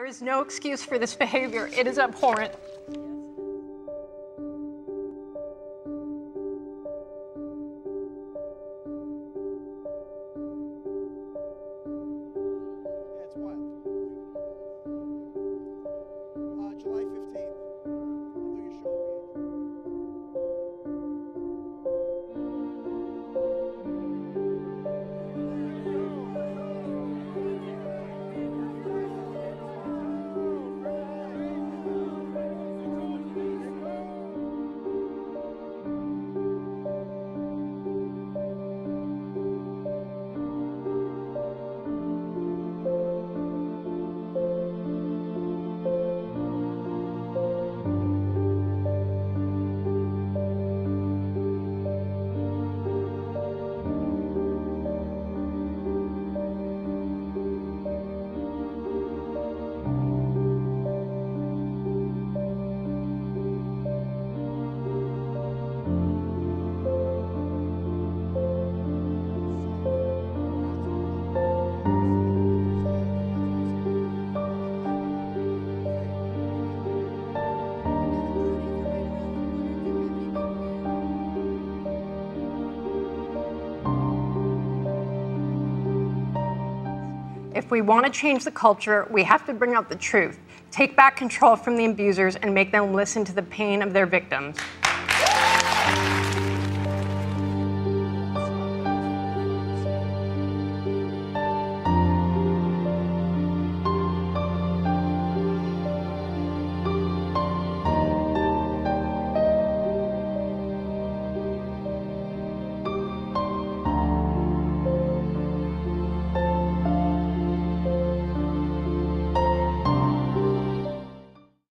is no excuse for this behavior. It is abhorrent. July 15th. I'm doing a show. If we want to change the culture, we have to bring out the truth, take back control from the abusers, and make them listen to the pain of their victims.